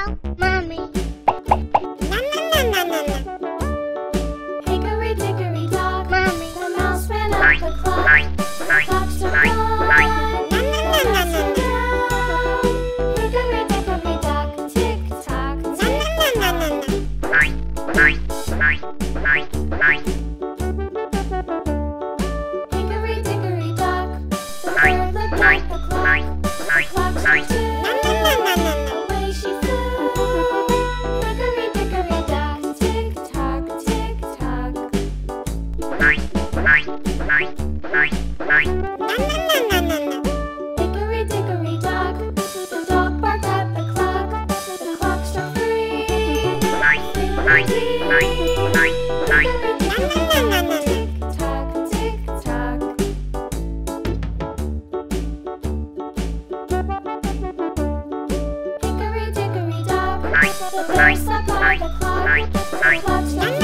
Help, Mommy. Na na na na na na. Hickory dickory dock, Mommy. the mouse ran up the clock. The clock struck one. Na na na na na. Hickory dickory dock, tick tock, tick Na na na na na. Hickory dickory dock, the bird looked at the clock. The clock struck two. Na na na na na. Away she flew. Hickory dickory dock, tick tock, tick tock. Na na na na na. Hickory dickory dock, the dog barked at the clock. The clock struck three. Fiddly-dee. Na na na na na. Tick tock, tick tock. Hickory dickory dock, the bird slept by the clock. The clock struck